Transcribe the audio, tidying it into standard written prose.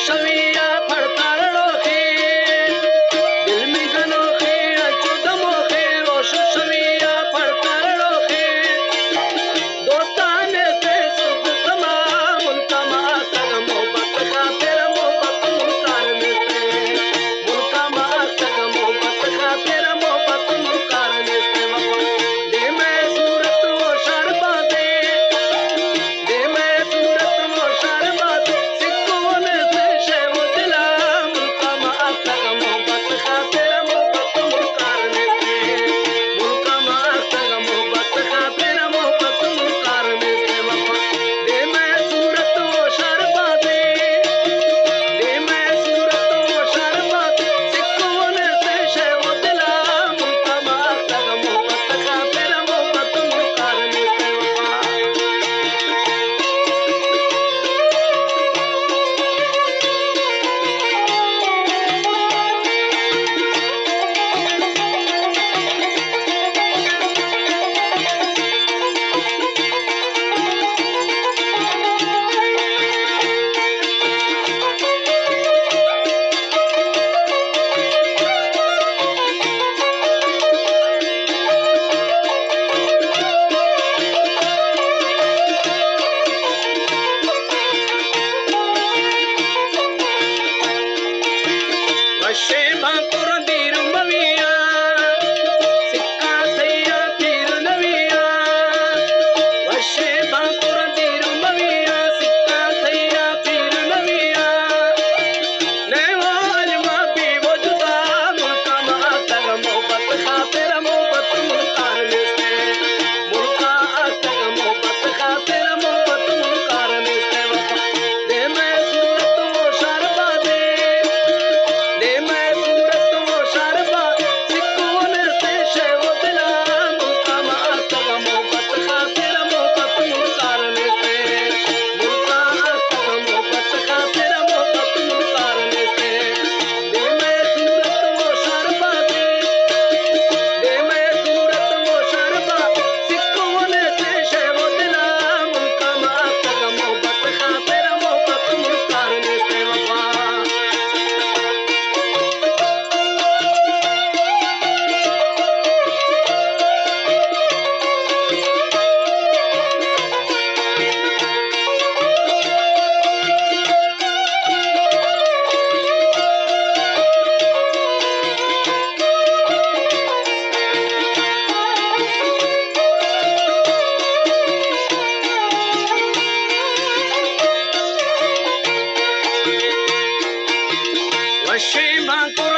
शविया फड़ताड़ो खे दिल में गनो खे अचुदमो खे रोश शविया फड़ताड़ो खे दोस्तान से सुध समा मुल्का मातक मोहब्बत खातिर मोहब्बत मुनकार में से मुल्का मातक मोहब्बत खातिर मोहब्बत मुनकार में से वफा दे मैं सूरत वो शर्मा दे मैं सूरत वो शर्मा दे सिक्कों से शेव दिला मुल्का मातक मोहब्बत खातिर मोहब्बत मुनकार में से मुल्का मातक मोहब्बत खातिर मोहब्बत मुनकार में से वफा दे मैं सूरत वो शर्मा दे मैं सूरत वो शर्मा दे सिक्कों से शेव दिला मुल्का मातक मोहब्बत खातिर मोहब्बत मुनकार में से वफा वशे भाकुर दीर मविया सिक्का थैया तीर नविया वशे भाकुर दीर मविया सिक्का थैया तीर नविया नैवा अजमा भी वो जुदा मुल्का मातक मोहब्बत खातिर मोहब्बत मुनकार में से मुल्का मातक मोहब्बत खातिर मोहब्बत मुनकार में से वफा दे मैं सूरत वो शर्मा दे मैं सूरत वो शर्मा सिक्कों से शेव दिला मुल्का मातक मोहब्बत खातिर मोहब्बत मुनकार में से मुल्का मातक मोहब्बत खातिर मोहब्बत मुनकार में से दे मैं सूरत वो शर्मा दे मैं सूरत वो शर्मा सिक्कों से शेव दिला मुल्का मातक मोहब्बत खातिर मोहब्बत मुनकार में से वफा वशे भाकुर